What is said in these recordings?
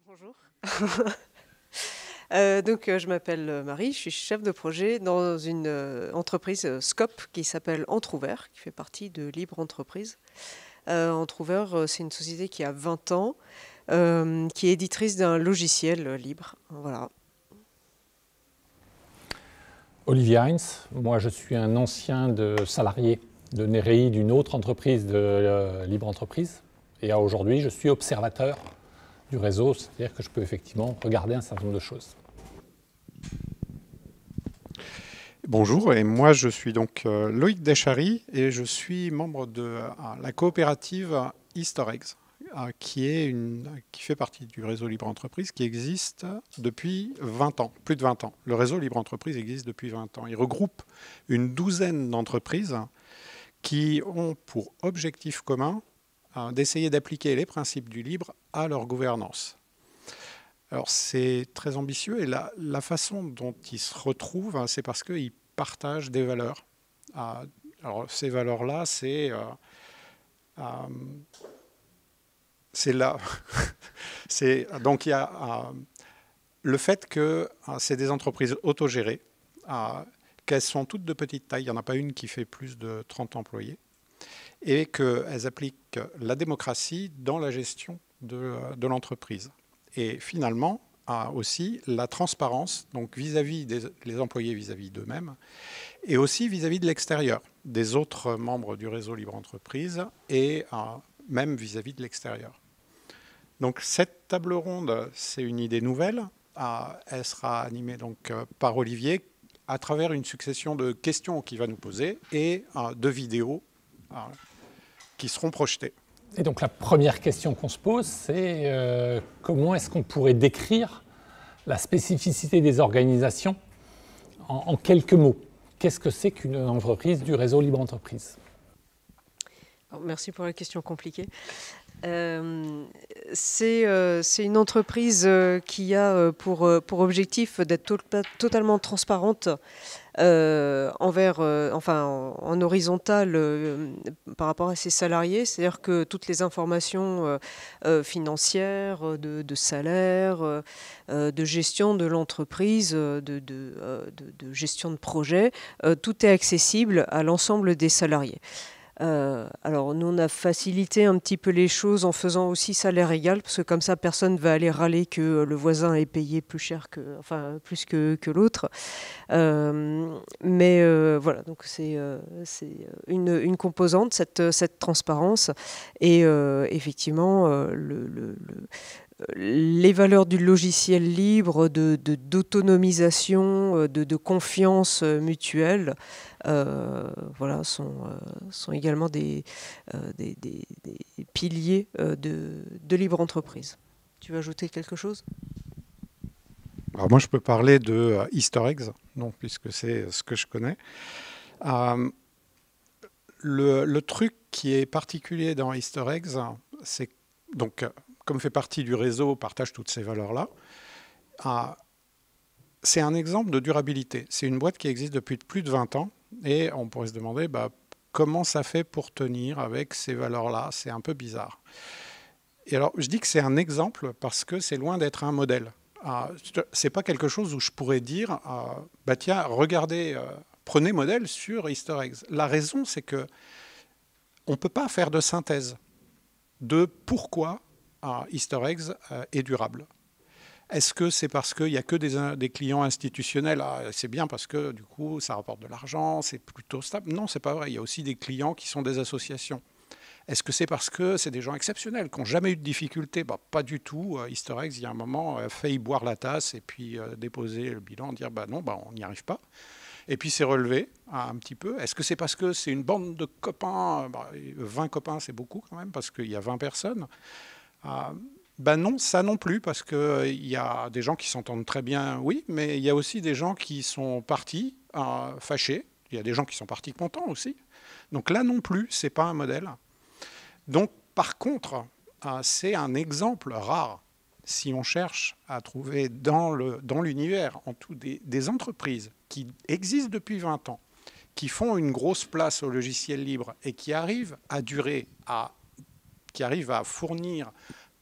Bonjour. Je m'appelle Marie, je suis chef de projet dans une entreprise Scope qui s'appelle Entrouvert, qui fait partie de Libre Entreprise. Entrouvert, c'est une société qui a 20 ans, qui est éditrice d'un logiciel libre. Voilà. Olivier Heinz, moi je suis un ancien salarié de Nerei, d'une autre entreprise de Libre Entreprise. Et aujourd'hui, je suis observateur du réseau, c'est-à-dire que je peux effectivement regarder un certain nombre de choses. Bonjour, et moi je suis donc Loïc Deschary et je suis membre de la coopérative Easter Eggs, qui fait partie du réseau Libre Entreprise, qui existe depuis 20 ans, plus de 20 ans. Le réseau Libre Entreprise existe depuis 20 ans. Il regroupe une douzaine d'entreprises qui ont pour objectif commun d'essayer d'appliquer les principes du libre à leur gouvernance. Alors c'est très ambitieux et la façon dont ils se retrouvent, c'est parce qu'ils partagent des valeurs. Alors ces valeurs-là, c'est là. Donc il y a le fait que c'est des entreprises autogérées, qu'elles sont toutes de petite taille, il n'y en a pas une qui fait plus de 30 employés, et qu'elles appliquent la démocratie dans la gestion de l'entreprise. Et finalement, aussi la transparence, donc vis-à-vis des employés, vis-à-vis d'eux-mêmes, et aussi vis-à-vis de l'extérieur, des autres membres du réseau Libre Entreprise, et même vis-à-vis de l'extérieur. Donc cette table ronde, c'est une idée nouvelle. Elle sera animée donc par Olivier à travers une succession de questions qu'il va nous poser et de vidéos qui seront projetées. Et donc la première question qu'on se pose, c'est comment est-ce qu'on pourrait décrire la spécificité des organisations en quelques mots? Qu'est-ce que c'est qu'une entreprise du réseau Libre Entreprise? Merci pour la question compliquée. C'est une entreprise qui a pour objectif d'être totalement transparente en horizontal par rapport à ses salariés. C'est-à-dire que toutes les informations financières, de salaire, de gestion de l'entreprise, de gestion de projet, tout est accessible à l'ensemble des salariés. Alors nous on a facilité un petit peu les choses en faisant aussi salaire égal, parce que comme ça personne ne va aller râler que le voisin est payé plus cher plus que l'autre. Voilà, donc c'est une composante, cette transparence, et effectivement les valeurs du logiciel libre, d'autonomisation, de confiance mutuelle, voilà, sont également des piliers de libre entreprise. Tu veux ajouter quelque chose ? Alors moi, je peux parler de Easter Eggs, donc, puisque c'est ce que je connais. Le truc qui est particulier dans Easter Eggs, c'est donc comme fait partie du réseau, partage toutes ces valeurs-là. C'est un exemple de durabilité. C'est une boîte qui existe depuis plus de 20 ans et on pourrait se demander comment ça fait pour tenir avec ces valeurs-là. C'est un peu bizarre. Et alors, je dis que c'est un exemple parce que c'est loin d'être un modèle. C'est pas quelque chose où je pourrais dire tiens, regardez, prenez modèle sur Easter Eggs. La raison, c'est que on ne peut pas faire de synthèse de pourquoi Easter Eggs est durable. Est-ce que c'est parce qu'il n'y a que des clients institutionnels? C'est bien parce que du coup ça rapporte de l'argent, c'est plutôt stable. Non, c'est pas vrai. Il y a aussi des clients qui sont des associations. Est-ce que c'est parce que c'est des gens exceptionnels qui n'ont jamais eu de difficultés? Pas du tout. Easter Eggs, il y a un moment, a failli boire la tasse et puis déposer le bilan, dire non, on n'y arrive pas. Et puis c'est relevé un petit peu. Est-ce que c'est parce que c'est une bande de copains? 20 copains, c'est beaucoup quand même, parce qu'il y a 20 personnes. Non, ça non plus, parce qu'il y a des gens qui s'entendent très bien, oui, mais il y a aussi des gens qui sont partis fâchés. Il y a des gens qui sont partis contents aussi. Donc là non plus, c'est pas un modèle. Donc par contre, c'est un exemple rare. Si on cherche à trouver dans l'univers, en tout, des entreprises qui existent depuis 20 ans, qui font une grosse place au logiciel libre et qui arrivent à durer, qui arrivent à fournir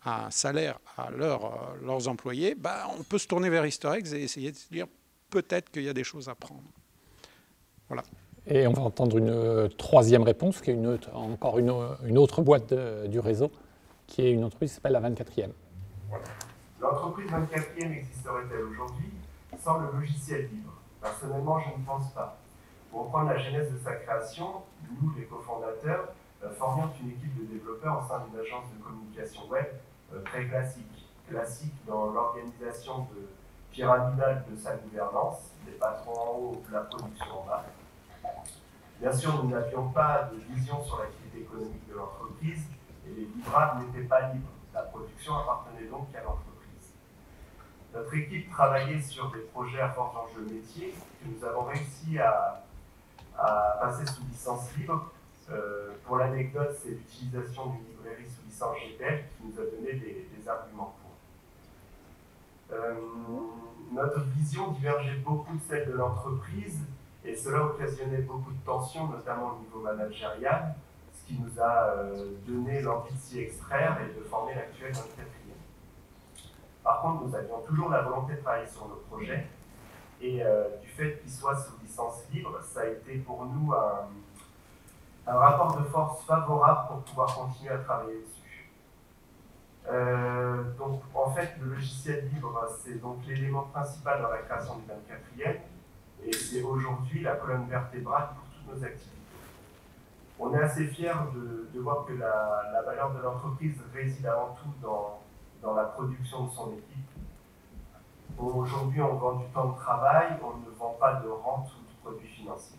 un salaire à leurs employés, bah, on peut se tourner vers Easter eggs et essayer de se dire peut-être qu'il y a des choses à prendre. Voilà. Et on va entendre une troisième réponse, qui est encore une autre boîte du réseau, qui est une entreprise qui s'appelle la 24e. Voilà. L'entreprise 24e existerait-elle aujourd'hui sans le logiciel libre? Personnellement, je ne pense pas. Pour reprendre la genèse de sa création, nous, les cofondateurs, formions une équipe de développeurs au sein d'une agence de communication web très classique dans l'organisation pyramidale de sa gouvernance, des patrons en haut, la production en bas. Bien sûr, nous n'avions pas de vision sur l'activité économique de l'entreprise et les livrables n'étaient pas libres. La production appartenait donc à l'entreprise. Notre équipe travaillait sur des projets à fort enjeu métier que nous avons réussi à passer sous licence libre. Pour l'anecdote, c'est l'utilisation d'une librairie sous licence GPL qui nous a donné des arguments pour. Notre vision divergeait beaucoup de celle de l'entreprise et cela occasionnait beaucoup de tensions, notamment au niveau managérial, ce qui nous a donné l'envie de s'y extraire et de former l'actuel 24e. Par contre, nous avions toujours la volonté de travailler sur nos projets et du fait qu'ils soient sous licence libre, ça a été pour nous un rapport de force favorable pour pouvoir continuer à travailler dessus. Donc, en fait, le logiciel libre, c'est donc l'élément principal dans la création du 24e et c'est aujourd'hui la colonne vertébrale pour toutes nos activités. On est assez fiers de voir que la valeur de l'entreprise réside avant tout dans la production de son équipe. Aujourd'hui, on vend du temps de travail, on ne vend pas de rente ou de produits financiers.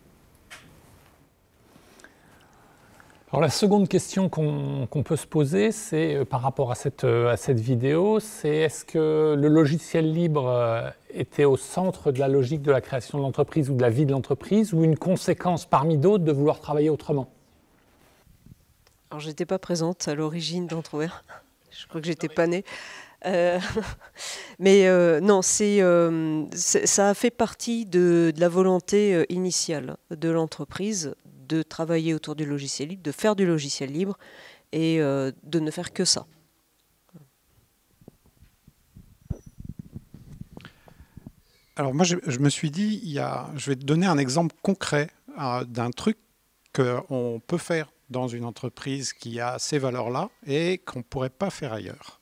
Alors la seconde question qu'on peut se poser, c'est par rapport à cette vidéo, c'est est-ce que le logiciel libre était au centre de la logique de la création de l'entreprise ou de la vie de l'entreprise, ou une conséquence parmi d'autres de vouloir travailler autrement? Alors, je n'étais pas présente à l'origine d'Entrouvert. Je crois que j'étais pas née. Mais non, ça a fait partie de la volonté initiale de l'entreprise de travailler autour du logiciel libre, de faire du logiciel libre et de ne faire que ça. Alors moi, je me suis dit, je vais te donner un exemple concret d'un truc qu'on peut faire dans une entreprise qui a ces valeurs-là et qu'on ne pourrait pas faire ailleurs.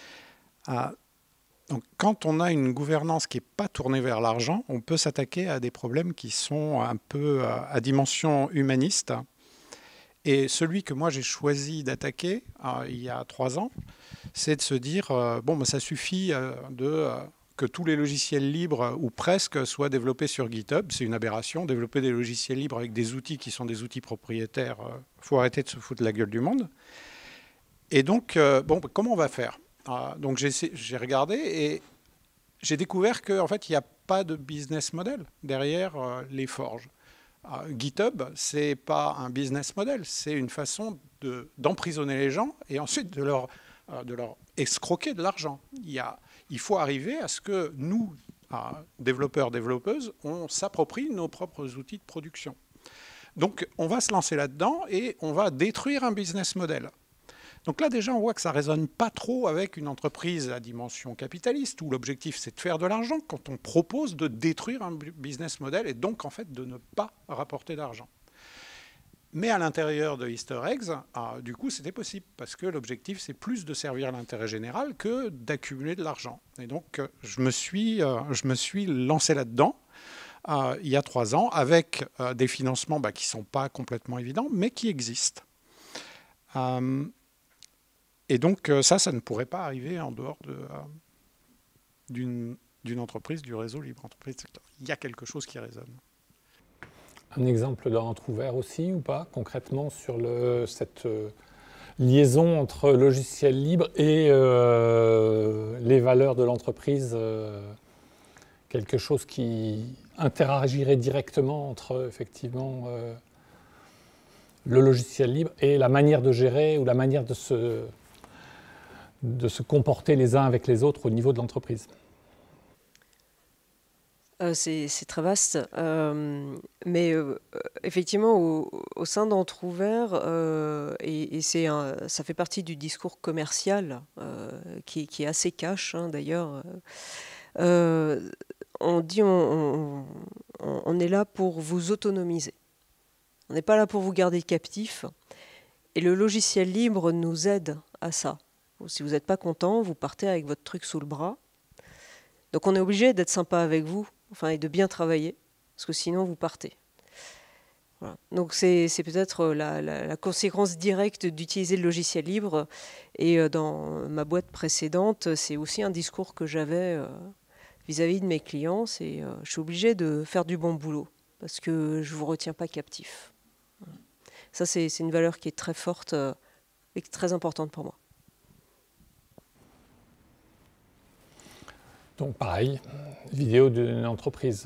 Donc, quand on a une gouvernance qui n'est pas tournée vers l'argent, on peut s'attaquer à des problèmes qui sont un peu à dimension humaniste. Et celui que moi j'ai choisi d'attaquer il y a 3 ans, c'est de se dire, ça suffit que tous les logiciels libres, ou presque, soient développés sur GitHub. C'est une aberration. Développer des logiciels libres avec des outils qui sont des outils propriétaires, il faut arrêter de se foutre de la gueule du monde. Et donc, comment on va faire ? Donc j'ai regardé et j'ai découvert qu'en fait, il n'y a pas de business model derrière les forges. GitHub, ce n'est pas un business model, c'est une façon d'emprisonner les gens et ensuite de leur escroquer de l'argent. Il faut arriver à ce que nous, développeurs, développeuses, on s'approprie nos propres outils de production. Donc on va se lancer là-dedans et on va détruire un business model. Donc là, déjà, on voit que ça ne résonne pas trop avec une entreprise à dimension capitaliste, où l'objectif, c'est de faire de l'argent, quand on propose de détruire un business model et donc, en fait, de ne pas rapporter d'argent. Mais à l'intérieur de Easter Eggs, du coup, c'était possible, parce que l'objectif, c'est plus de servir l'intérêt général que d'accumuler de l'argent. Et donc, je me suis lancé là-dedans il y a 3 ans, avec des financements qui ne sont pas complètement évidents, mais qui existent. Et donc ça ne pourrait pas arriver en dehors d'une entreprise, du réseau libre entreprise. Il y a quelque chose qui résonne. Un exemple d'Entrouvert aussi ou pas, concrètement, sur cette liaison entre logiciel libre et les valeurs de l'entreprise, quelque chose qui interagirait directement entre effectivement le logiciel libre et la manière de gérer ou la manière de se comporter les uns avec les autres au niveau de l'entreprise. C'est très vaste, mais effectivement, au sein d'Entrouvert, et ça fait partie du discours commercial qui est assez cash, hein, d'ailleurs. On dit on est là pour vous autonomiser. On n'est pas là pour vous garder captif. Et le logiciel libre nous aide à ça. Si vous n'êtes pas content, vous partez avec votre truc sous le bras. Donc on est obligé d'être sympa avec vous, et de bien travailler, parce que sinon vous partez. Voilà. Donc c'est peut-être la conséquence directe d'utiliser le logiciel libre. Et dans ma boîte précédente, c'est aussi un discours que j'avais vis-à-vis de mes clients. C'est je suis obligé de faire du bon boulot, parce que je ne vous retiens pas captif. Voilà. Ça, c'est une valeur qui est très forte et très importante pour moi. Donc pareil, vidéo d'une entreprise.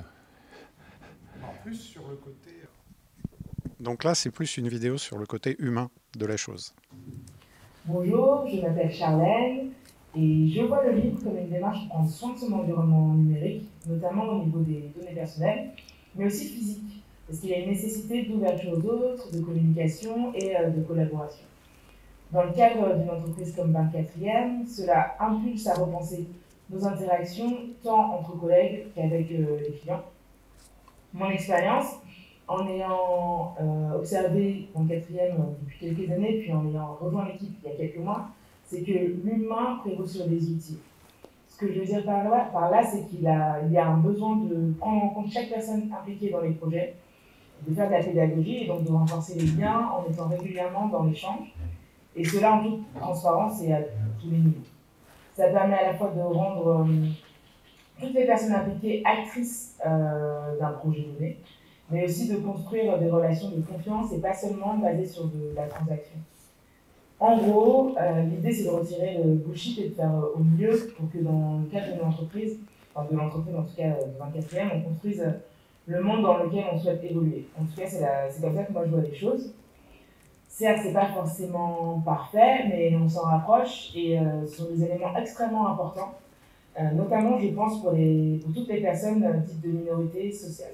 En plus sur le côté. Donc là, c'est plus une vidéo sur le côté humain de la chose. Bonjour, je m'appelle Charlène et je vois le livre comme une démarche pour prendre soin de son environnement numérique, notamment au niveau des données personnelles, mais aussi physiques, parce qu'il y a une nécessité d'ouverture aux autres, de communication et de collaboration. Dans le cadre d'une entreprise comme 24e, cela impulse à repenser nos interactions tant entre collègues qu'avec les clients. Mon expérience, en ayant observé en 4e depuis quelques années, puis en ayant rejoint l'équipe il y a quelques mois, c'est que l'humain prévaut sur les outils. Ce que je veux dire par là, c'est qu'il y a un besoin de prendre en compte chaque personne impliquée dans les projets, de faire de la pédagogie et donc de renforcer les liens en étant régulièrement dans l'échange. Et cela en toute transparence et à tous les niveaux. Ça permet à la fois de rendre toutes les personnes impliquées actrices d'un projet donné, mais aussi de construire des relations de confiance et pas seulement basées sur de la transaction. En gros, l'idée c'est de retirer le bullshit et de faire au mieux pour que dans le cadre d'une entreprise, de l'entreprise en tout cas de 24e, on construise le monde dans lequel on souhaite évoluer. En tout cas, c'est comme ça que moi je vois les choses. Certes, c'est pas forcément parfait, mais on s'en rapproche et ce sont des éléments extrêmement importants, notamment je pense pour toutes les personnes dites de minorités sociales.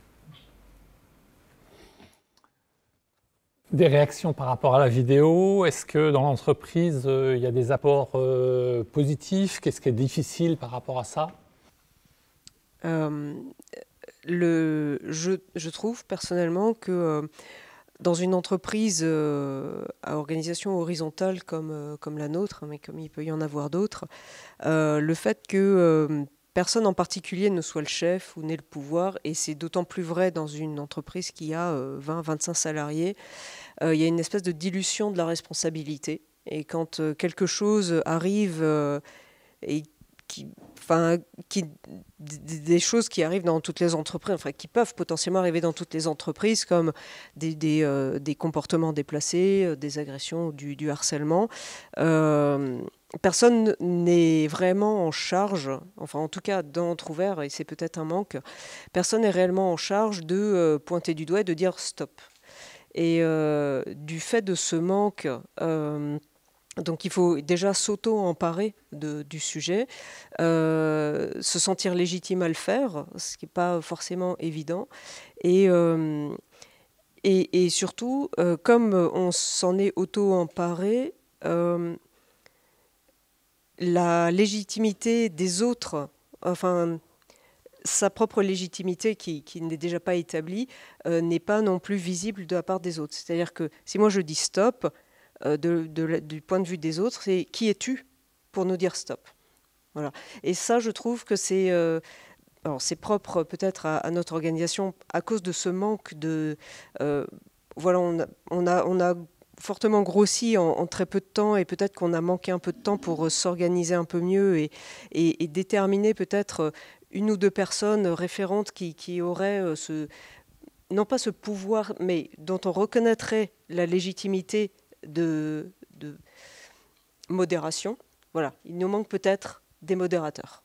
Des réactions par rapport à la vidéo? Est-ce que dans l'entreprise, il y a des apports positifs? Qu'est-ce qui est difficile par rapport à ça? Je trouve personnellement que dans une entreprise à organisation horizontale comme la nôtre, mais comme il peut y en avoir d'autres, le fait que personne en particulier ne soit le chef ou n'ait le pouvoir, et c'est d'autant plus vrai dans une entreprise qui a 20-25 salariés, il y a une espèce de dilution de la responsabilité. Et quand quelque chose arrive et des choses qui arrivent dans toutes les entreprises, qui peuvent potentiellement arriver dans toutes les entreprises, comme des comportements déplacés, des agressions, du harcèlement. Personne n'est vraiment en charge, en tout cas dans Entrouvert, et c'est peut-être un manque, personne n'est réellement en charge de pointer du doigt et de dire stop. Et du fait de ce manque, donc il faut déjà s'auto-emparer du sujet, se sentir légitime à le faire, ce qui n'est pas forcément évident. Et surtout, comme on s'en est auto-emparé, la légitimité des autres, sa propre légitimité qui n'est déjà pas établie, n'est pas non plus visible de la part des autres. C'est-à-dire que si moi je dis stop, du point de vue des autres, c'est qui es-tu pour nous dire stop? Voilà. Et ça, je trouve que c'est propre peut-être à notre organisation à cause de ce manque de... on a fortement grossi en très peu de temps, et peut-être qu'on a manqué un peu de temps pour s'organiser un peu mieux et déterminer peut-être une ou deux personnes référentes qui auraient non pas ce pouvoir, mais dont on reconnaîtrait la légitimité de modération. Voilà, il nous manque peut-être des modérateurs.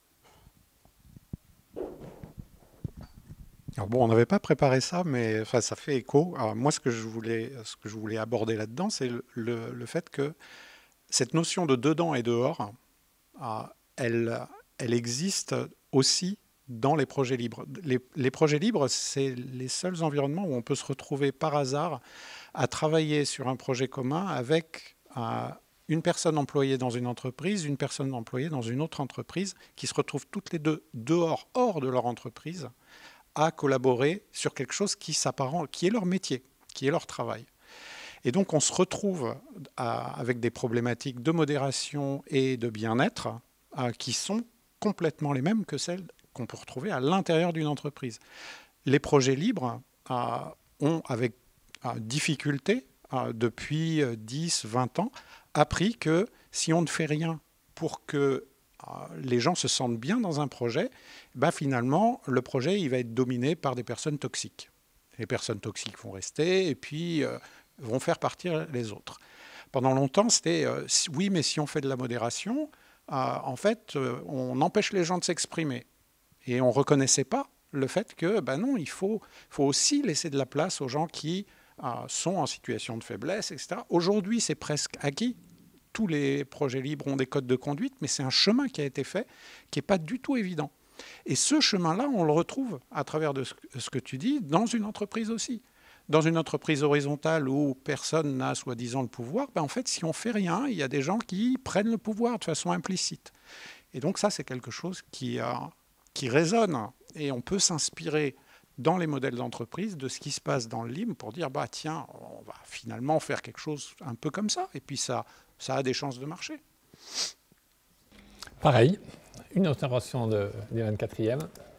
Alors bon, on n'avait pas préparé ça, mais ça fait écho. Alors moi, ce que je voulais aborder là-dedans, c'est le fait que cette notion de dedans et dehors, elle existe aussi dans les projets libres. Les projets libres, c'est les seuls environnements où on peut se retrouver par hasard à travailler sur un projet commun avec une personne employée dans une entreprise, une personne employée dans une autre entreprise, qui se retrouvent toutes les deux dehors, hors de leur entreprise, à collaborer sur quelque chose qui s'apparente, qui est leur métier, qui est leur travail. Et donc on se retrouve avec des problématiques de modération et de bien-être qui sont complètement les mêmes que celles qu'on peut retrouver à l'intérieur d'une entreprise. Les projets libres ont, avec difficulté, depuis 10, 20 ans, appris que si on ne fait rien pour que les gens se sentent bien dans un projet, finalement, le projet il va être dominé par des personnes toxiques. Les personnes toxiques vont rester et puis vont faire partir les autres. Pendant longtemps, c'était oui, mais si on fait de la modération, en fait, on empêche les gens de s'exprimer. Et on ne reconnaissait pas le fait que, non, il faut aussi laisser de la place aux gens qui sont en situation de faiblesse, etc. Aujourd'hui, c'est presque acquis. Tous les projets libres ont des codes de conduite, mais c'est un chemin qui a été fait, qui n'est pas du tout évident. Et ce chemin-là, on le retrouve à travers de ce que tu dis, dans une entreprise aussi. Dans une entreprise horizontale où personne n'a soi-disant le pouvoir, en fait, si on ne fait rien, il y a des gens qui prennent le pouvoir de façon implicite. Et donc ça, c'est quelque chose qui résonne. Et on peut s'inspirer dans les modèles d'entreprise de ce qui se passe dans le libre pour dire, tiens, on va finalement faire quelque chose un peu comme ça. Et puis ça a des chances de marcher. Pareil, une observation du 24e.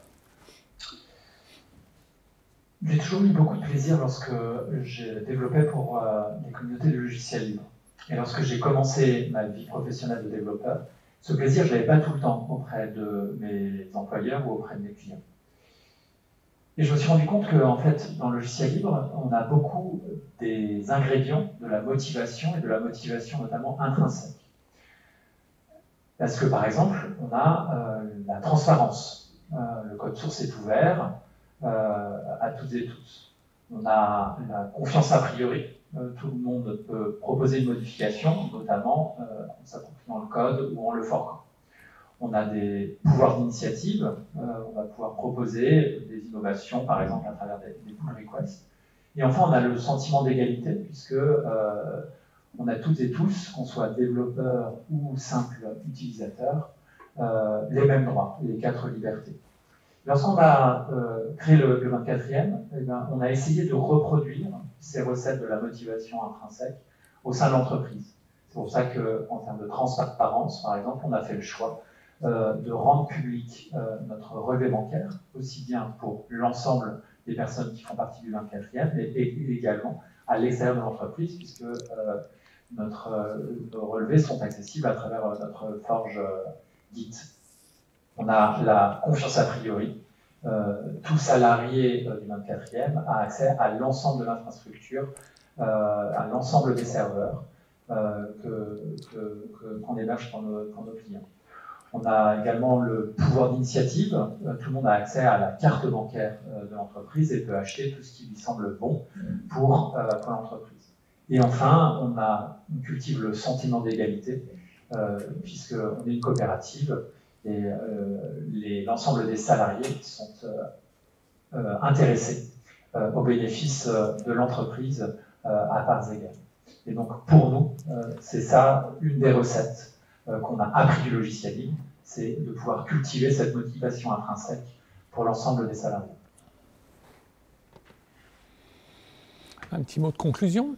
J'ai toujours eu beaucoup de plaisir lorsque j'ai développé pour des communautés de logiciels libres. Et lorsque j'ai commencé ma vie professionnelle de développeur, ce plaisir, je ne l'avais pas tout le temps auprès de mes employeurs ou auprès de mes clients. Et je me suis rendu compte qu'en fait, dans le logiciel libre, on a beaucoup des ingrédients de la motivation et de la motivation notamment intrinsèque. Parce que par exemple, on a la transparence. Le code source est ouvert à toutes et tous. On a la confiance a priori. Tout le monde peut proposer une modification, notamment en s'appropriant le code ou en le forquant. On a des pouvoirs d'initiative, on va pouvoir proposer des innovations, par exemple à travers des pull requests. Et enfin, on a le sentiment d'égalité, puisque on a toutes et tous, qu'on soit développeurs ou simples utilisateurs, les mêmes droits, les 4 libertés. Lorsqu'on a créé le 24e, on a essayé de reproduire ces recettes de la motivation intrinsèque au sein de l'entreprise. C'est pour ça qu'en termes de transparence, par exemple, on a fait le choix de rendre public notre relevé bancaire, aussi bien pour l'ensemble des personnes qui font partie du 24e, mais également à l'extérieur de l'entreprise, puisque nos relevés sont accessibles à travers notre forge Git. On a la confiance a priori. Tout salarié du 24e a accès à l'ensemble de l'infrastructure, à l'ensemble des serveurs qu'on héberge pour nos clients. On a également le pouvoir d'initiative. Tout le monde a accès à la carte bancaire de l'entreprise et peut acheter tout ce qui lui semble bon pour l'entreprise. Et enfin, on cultive le sentiment d'égalité, puisqu'on est une coopérative et l'ensemble des salariés sont intéressés aux bénéfices de l'entreprise à parts égales. Et donc, pour nous, c'est ça une des recettes qu'on a appris du logiciel libre, c'est de pouvoir cultiver cette motivation intrinsèque pour l'ensemble des salariés. Un petit mot de conclusion.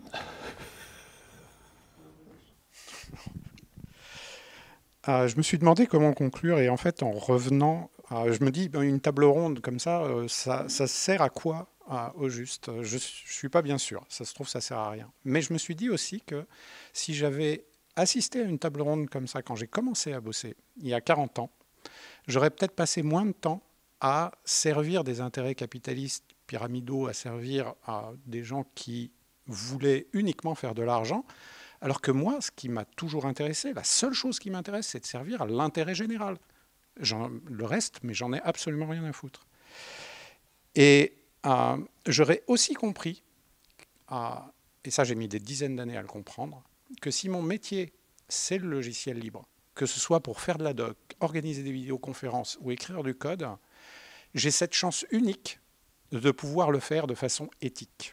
Je me suis demandé comment conclure et en fait, en revenant, je me dis, une table ronde comme ça, ça sert à quoi au juste? Je ne suis pas bien sûr, ça se trouve, ça ne sert à rien. Mais je me suis dit aussi que si j'avais assisté à une table ronde comme ça quand j'ai commencé à bosser, il y a 40 ans, j'aurais peut-être passé moins de temps à servir des intérêts capitalistes pyramidaux, à servir à des gens qui voulaient uniquement faire de l'argent, alors que moi, ce qui m'a toujours intéressé, la seule chose qui m'intéresse, c'est de servir à l'intérêt général. Le reste, mais j'en ai absolument rien à foutre. Et j'aurais aussi compris, et ça j'ai mis des dizaines d'années à le comprendre, que si mon métier, c'est le logiciel libre, que ce soit pour faire de la doc, organiser des vidéoconférences ou écrire du code, j'ai cette chance unique de pouvoir le faire de façon éthique.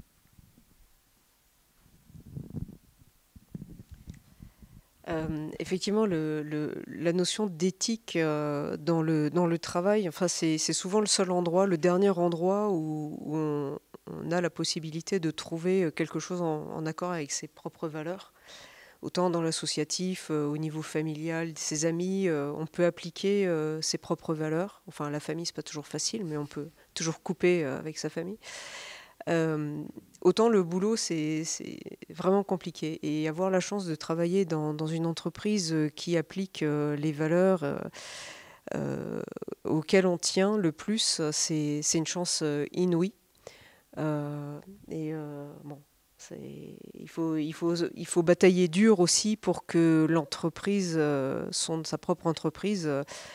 Effectivement, la notion d'éthique dans le travail, enfin, c'est souvent le seul endroit, le dernier endroit où on a la possibilité de trouver quelque chose en accord avec ses propres valeurs. Autant dans l'associatif, au niveau familial, ses amis, on peut appliquer ses propres valeurs. Enfin, la famille, c'est pas toujours facile, mais on peut toujours couper avec sa famille. Autant le boulot, c'est vraiment compliqué. Et avoir la chance de travailler dans une entreprise qui applique les valeurs auxquelles on tient le plus, c'est une chance inouïe. Bon, il faut batailler dur aussi pour que l'entreprise, sa propre entreprise,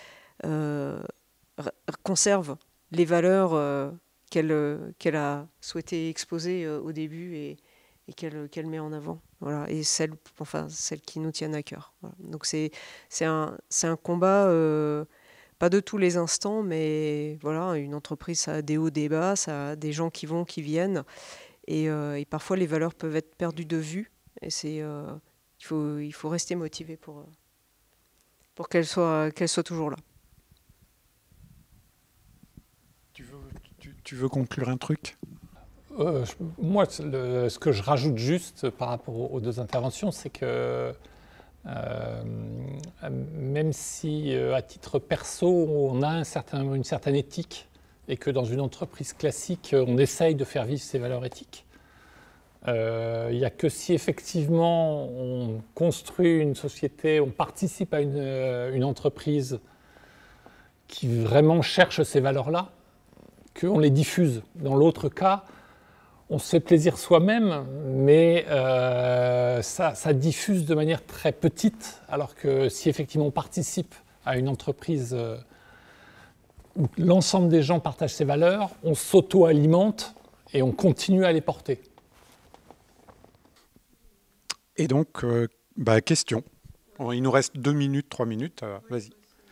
conserve les valeurs qu'elle a souhaité exposer au début et qu'elle met en avant. Voilà. Et celles qui nous tiennent à cœur. Voilà. Donc c'est un combat, pas de tous les instants, mais voilà, une entreprise, ça a des hauts, des bas, ça a des gens qui vont, qui viennent. Et parfois, les valeurs peuvent être perdues de vue. Et il faut rester motivé pour qu'elles soient toujours là. Tu veux conclure un truc ? Moi, ce que je rajoute juste par rapport aux deux interventions, c'est que même si à titre perso, on a une certaine éthique et que dans une entreprise classique, on essaye de faire vivre ces valeurs éthiques, il n'y a que si effectivement on construit une société, on participe à une entreprise qui vraiment cherche ces valeurs-là, qu'on les diffuse. Dans l'autre cas, on se fait plaisir soi-même, mais ça diffuse de manière très petite, alors que si effectivement on participe à une entreprise où l'ensemble des gens partagent ces valeurs, on s'auto-alimente et on continue à les porter. Et donc, question. Il nous reste 2 minutes, 3 minutes. Vas-y.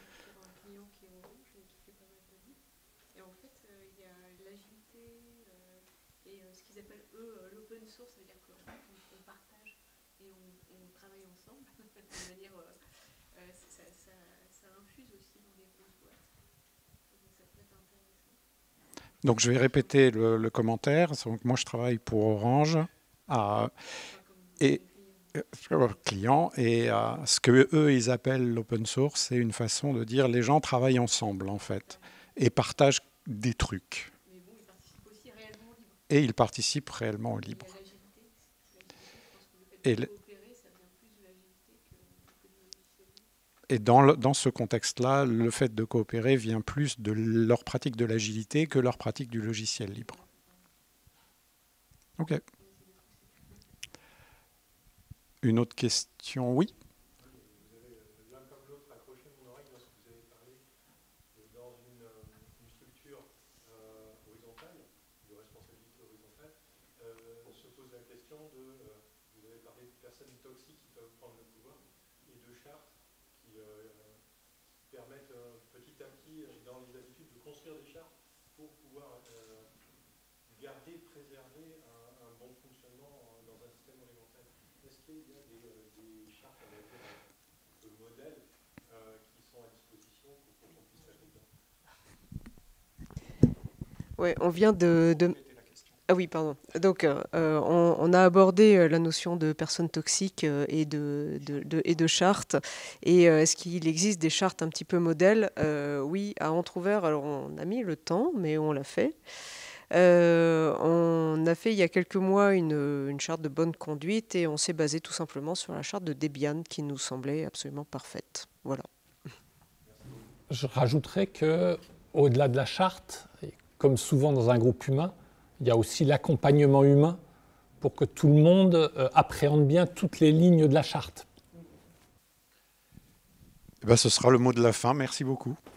Donc je vais répéter le commentaire. Donc, moi, je travaille pour Orange et clients, et ce que eux ils appellent l'open source, c'est une façon de dire les gens travaillent ensemble en fait et partagent des trucs. Et ils participent réellement au libre. Et dans ce contexte-là, le fait de coopérer vient plus de leur pratique de l'agilité que leur pratique du logiciel libre. Ok. Une autre question, oui. Vous avez l'un comme l'autre accroché mon oreille lorsque vous avez parlé dans une structure horizontale, de responsabilité horizontale, se pose la question vous avez parlé de personnes toxiques qui peuvent prendre le pouvoir et de chartes qui permettent petit à petit, dans les habitudes, de construire des chartes pour pouvoir garder, préserver un bon fonctionnement dans un système horizontal. Est-ce qu'il y a des chartes de modèles qui sont à disposition pour qu'on puisse s'appliquer ? Oui, on vient de... Ah oui, pardon. Donc, on a abordé la notion de personnes toxiques et de chartes. Et est-ce qu'il existe des chartes un petit peu modèles ? Oui, à Entrouvert, alors on a mis le temps, mais on l'a fait. On a fait il y a quelques mois une charte de bonne conduite et on s'est basé tout simplement sur la charte de Debian qui nous semblait absolument parfaite. Voilà. Je rajouterais qu'au-delà de la charte, comme souvent dans un groupe humain, il y a aussi l'accompagnement humain pour que tout le monde appréhende bien toutes les lignes de la charte. Ce sera le mot de la fin. Merci beaucoup.